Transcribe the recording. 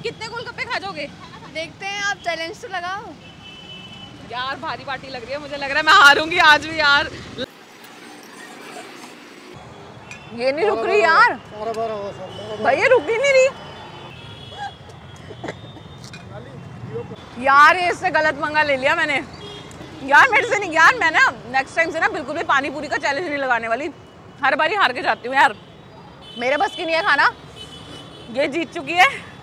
कितने गोलगप्पे खा जाओगे? देखते हैं, आप चैलेंज तो लगाओ। यार भारी पार्टी लग रही है, मुझे लग रहा है मैं हारूंगी आज भी यार। ये नहीं रुक रही यार, भैया रुक ही नहीं रही यार। ये इससे गलत पंगा ले लिया मैंने यार, मेरे से नहीं यार। मैं ना नेक्स्ट टाइम से ना बिल्कुल भी पानी पूरी का चैलेंज नहीं लगाने वाली, हर बारी हार के जाती हूँ यार। मेरे बस की नहीं है खाना, ये जीत चुकी है।